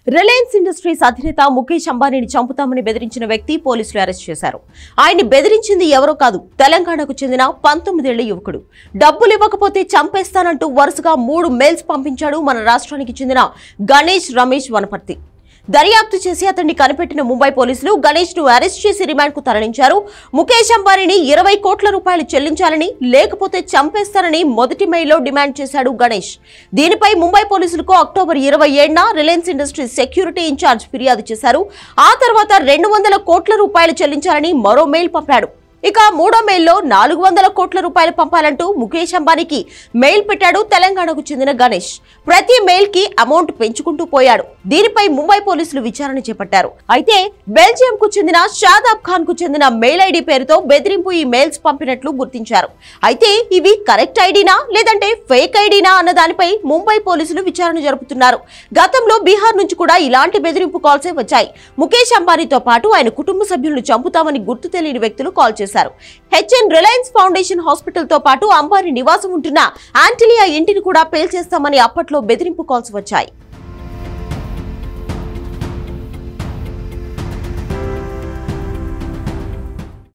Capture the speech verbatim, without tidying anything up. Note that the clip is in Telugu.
రిలయన్స్ ఇండస్ట్రీస్ అధినేత ముఖేష్ అంబానీని చంపుతామని బెదిరించిన వ్యక్తి పోలీసులు అరెస్ట్ చేశారు. ఆయన్ని బెదిరించింది ఎవరో కాదు, తెలంగాణకు చెందిన పంతొమ్మిదేళ్ల యువకుడు. డబ్బులు ఇవ్వకపోతే చంపేస్తానంటూ వరుసగా మూడు మెయిల్స్ పంపించాడు మన రాష్ట్రానికి చెందిన గణేష్ రమేష్ వనపర్తి. దర్యాప్తు చేసి అతన్ని కనిపెట్టిన ముంబై పోలీసులు గణేష్ ను అరెస్ట్ చేసి రిమాండ్ కు తరలించారు. ముఖేష్ అంబానీని ఇరవై కోట్ల రూపాయలు చెల్లించాలని, లేకపోతే చంపేస్తారని మొదటి మెయిల్లో డిమాండ్ చేశాడు గణేష్. దీనిపై ముంబై పోలీసులకు అక్టోబర్ ఇరవై ఏడున రిలయన్స్ ఇండస్ట్రీస్ సెక్యూరిటీ ఇన్ఛార్జ్ ఫిర్యాదు చేశారు. ఆ తర్వాత రెండు వందల కోట్ల రూపాయలు చెల్లించాలని మరో మెయిల్ పంపాడు. ఇక మూడో మెయిల్లో నాలుగు వందల కోట్ల రూపాయలు పంపాలంటూ ముఖేష్ అంబానీకి మెయిల్ పెట్టాడు తెలంగాణకు చెందిన గణేష్. ప్రతి మెయిల్ కి అమౌంట్ పెంచుకుంటూ పోయాడు. దీనిపై ముంబై పోలీసులు విచారణ చేపట్టారు. అయితే బెల్జియం కు చెందిన షాదాబ్ ఖాన్ కు చెందిన మెయిల్ ఐడి పేరుతో బెదిరింపు ఈ మెయిల్స్ పంపినట్లు గుర్తించారు. అయితే ఇవి కరెక్ట్ ఐడినా లేదంటే ఫేక్ ఐడినా అన్న దానిపై ముంబై పోలీసులు విచారణ జరుపుతున్నారు. గతంలో బీహార్ నుంచి కూడా ఇలాంటి బెదిరింపు కాల్సే వచ్చాయి. ముఖేష్ అంబానీతో పాటు ఆయన కుటుంబ సభ్యులను చంపుతామని గుర్తు తెలియని వ్యక్తులు కాల్ చేశారు. హెచ్ఎన్ రిలయన్స్ ఫౌండేషన్ హాస్పిటల్ తో పాటు అంబానీ నివాసం ఉంటున్న ఆంటిలియా ఇంటిని కూడా పేల్చేస్తామని అప్పట్లో బెదిరింపు కాల్స్ వచ్చాయి.